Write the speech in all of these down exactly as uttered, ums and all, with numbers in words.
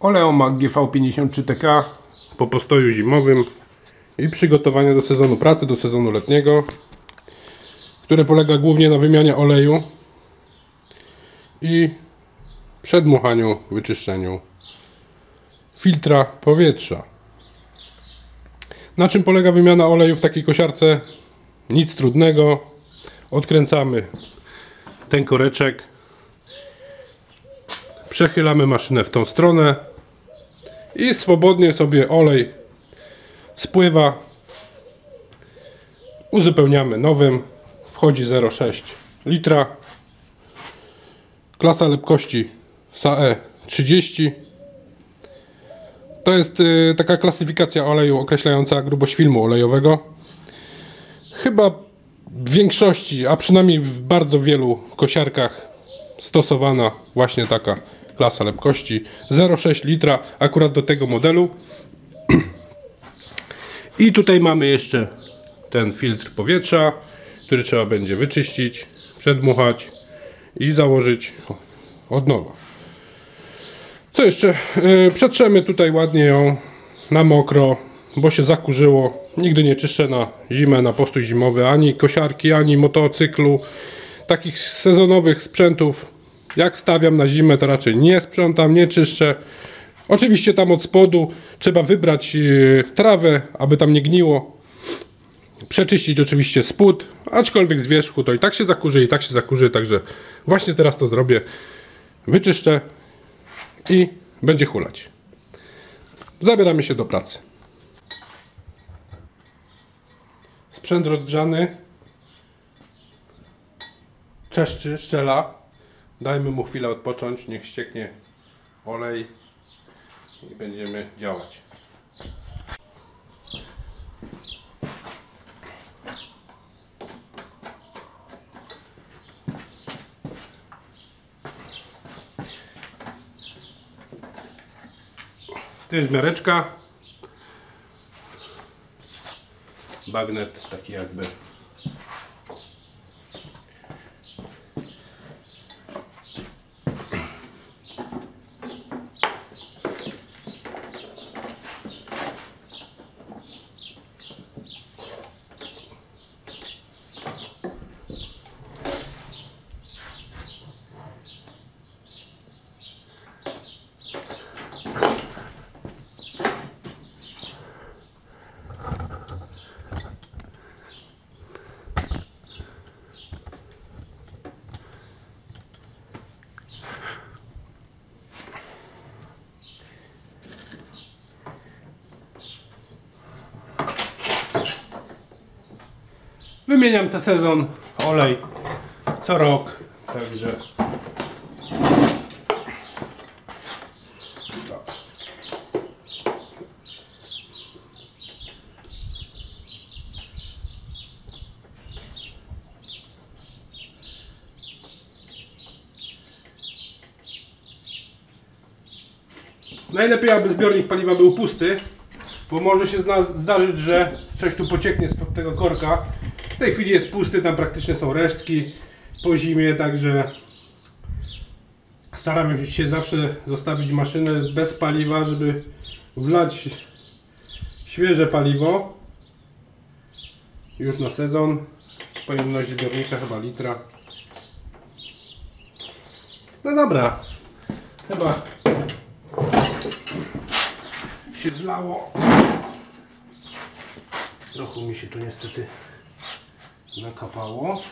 Oleomak G V pięćdziesiąt trzy T K po postoju zimowym i przygotowania do sezonu pracy, do sezonu letniego, które polega głównie na wymianie oleju i przedmuchaniu, wyczyszczeniu filtra powietrza. Na czym polega wymiana oleju w takiej kosiarce? Nic trudnego. Odkręcamy ten koreczek, przechylamy maszynę w tą stronę i swobodnie sobie olej spływa. Uzupełniamy nowym. Wchodzi zero przecinek sześć litra. Klasa lepkości S A E trzydzieści. To jest y, taka klasyfikacja oleju określająca grubość filmu olejowego. Chyba w większości, a przynajmniej w bardzo wielu kosiarkach stosowana właśnie taka klasa lepkości zero przecinek sześć litra akurat do tego modelu. I tutaj mamy jeszcze ten filtr powietrza, który trzeba będzie wyczyścić, przedmuchać i założyć od nowa. Co jeszcze? Yy, przetrzemy tutaj ładnie ją na mokro, bo się zakurzyło. Nigdy nie czyszczę na zimę, na postój zimowy ani kosiarki, ani motocyklu. Takich sezonowych sprzętów jak stawiam na zimę, to raczej nie sprzątam, nie czyszczę. Oczywiście tam od spodu trzeba wybrać yy, trawę, aby tam nie gniło. Przeczyścić oczywiście spód, aczkolwiek z wierzchu to i tak się zakurzy, i tak się zakurzy, także właśnie teraz to zrobię. Wyczyszczę i będzie hulać. Zabieramy się do pracy. Sprzęt rozgrzany. Czeszczy, szczela. Dajmy mu chwilę odpocząć, niech ścieknie olej i będziemy działać. To jest miareczka, bagnet taki jakby. Wymieniam co sezon olej co rok, także najlepiej, aby zbiornik paliwa był pusty, bo może się zdarzyć, że coś tu pocieknie spod tego korka. W tej chwili jest pusty, tam praktycznie są resztki po zimie, także staramy się zawsze zostawić maszynę bez paliwa, żeby wlać świeże paliwo już na sezon. Pojemność zbiornika chyba litra. No dobra, chyba się zlało. Trochę mi się tu niestety nakapało.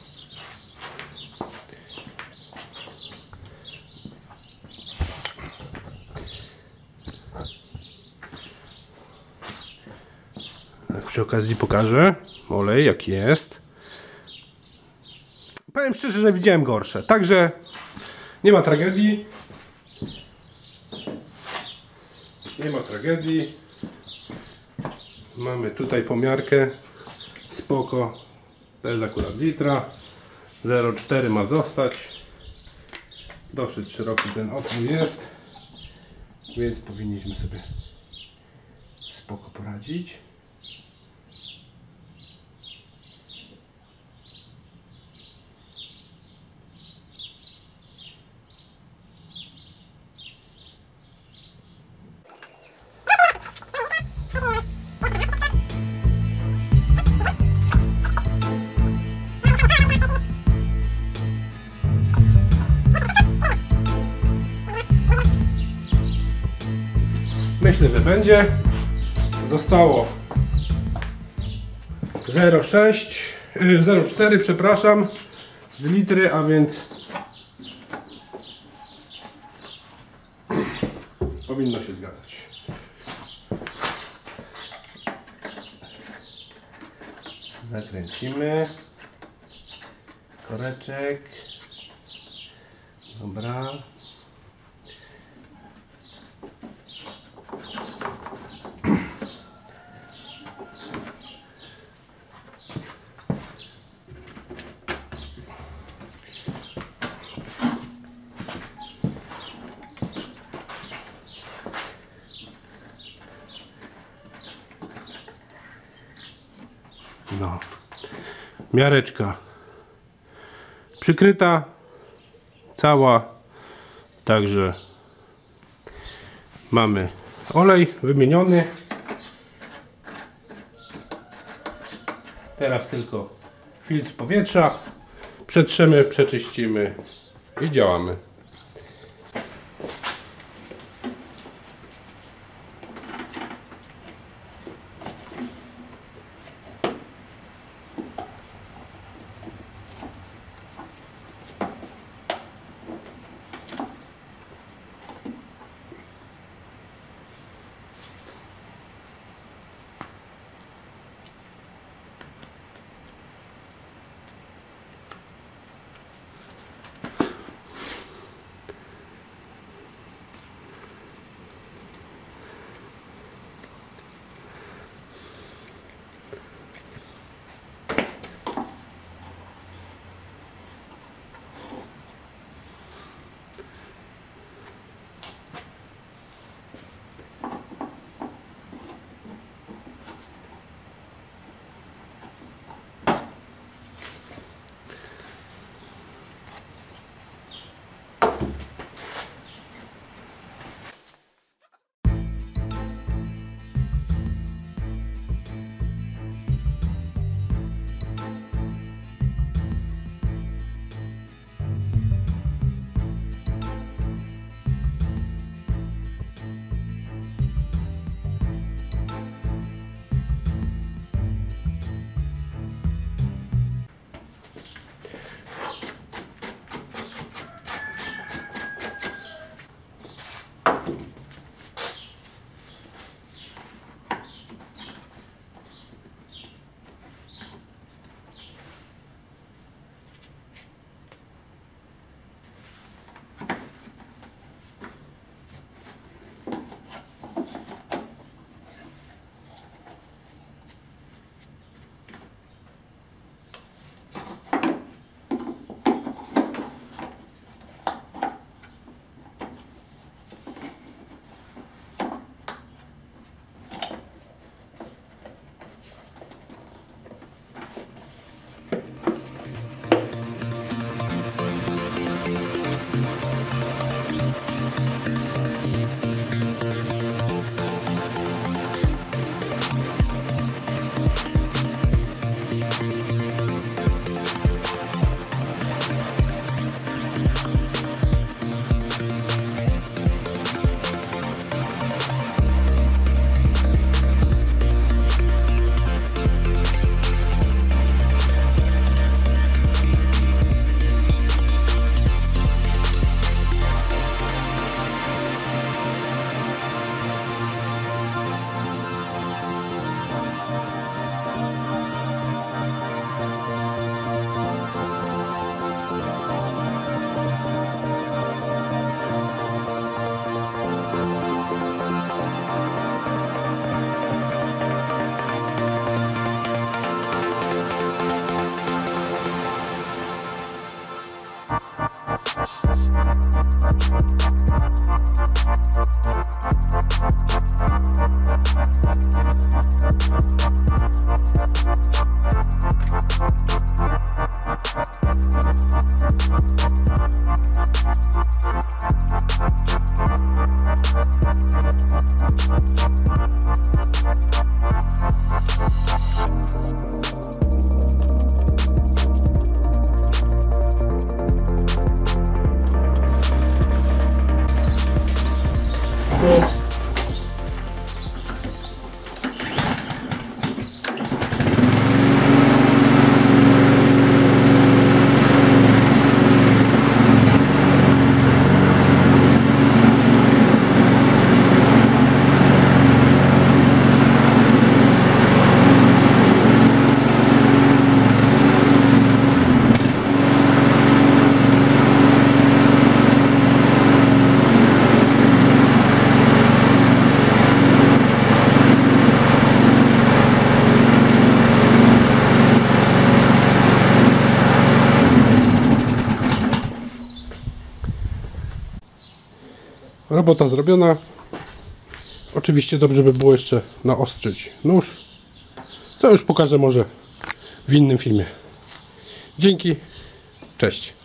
Tak, przy okazji pokażę olej jaki jest. Powiem szczerze, że widziałem gorsze, także nie ma tragedii. Nie ma tragedii. Mamy tutaj pomiarkę. Spoko. To jest akurat litra. zero przecinek cztery ma zostać. Dosyć szeroki ten otwór jest. Więc powinniśmy sobie spoko poradzić. Myślę, że będzie. Zostało zero przecinek sześć, zero przecinek cztery, przepraszam, z litry, a więc powinno się zgadzać. Zakręcimy koreczek. Dobra. No. Miareczka przykryta cała, także mamy olej wymieniony. Teraz tylko filtr powietrza przetrzemy, przeczyścimy i działamy. robota zrobiona. Oczywiście dobrze by było jeszcze naostrzyć nóż, co już pokażę może w innym filmie. Dzięki, cześć.